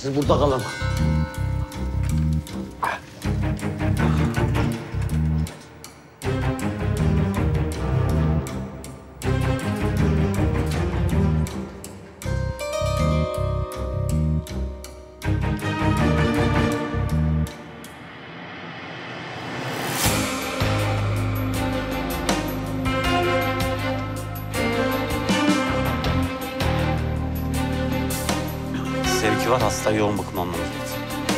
Siz burada kalın. Sevki var, hasta yoğun bakım almamız lazım.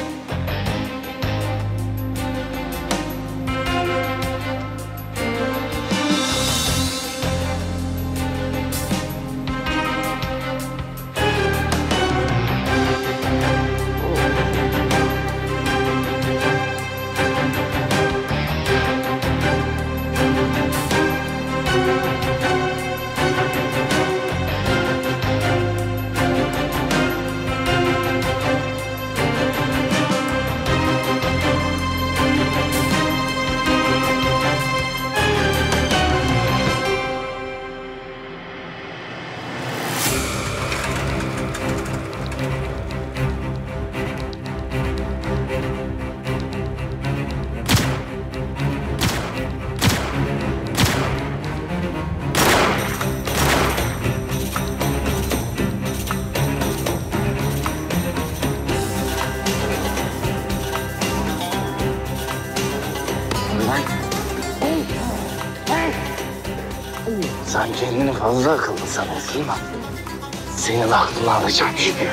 Sen kendini fazla akıllı sanıyorsun da senin aklını alacağım şimdi.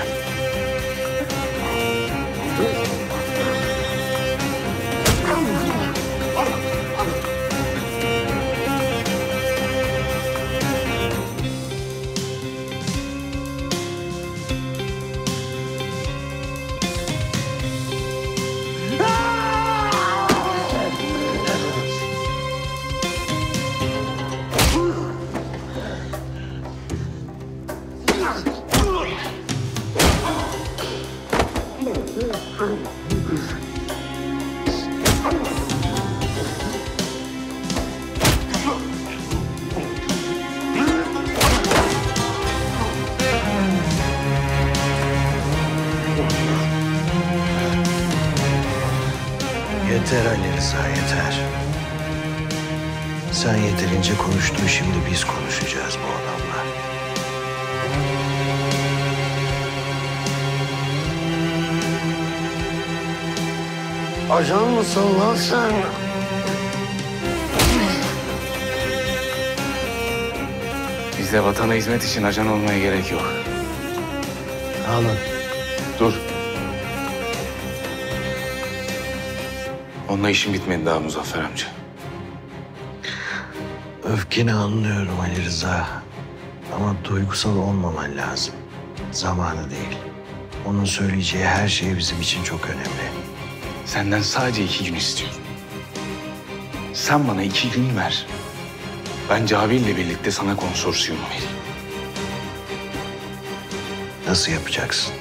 Yeter Ali Rıza, yeter. Sen yeterince konuştun, şimdi biz konuşacağız bu adamla. Ajan mısın lan sen? Bize vatana hizmet için ajan olmaya gerek yok. Alın. Dur. Onunla işim bitmedi daha Muzaffer amca. Öfkeni anlıyorum Ali Rıza. Ama duygusal olmaman lazım. Zamanı değil. Onun söyleyeceği her şey bizim için çok önemli. Senden sadece 2 gün istiyorum. Sen bana 2 gün ver. Ben Cavi'yle birlikte sana konsorsiyumu vereyim. Nasıl yapacaksın?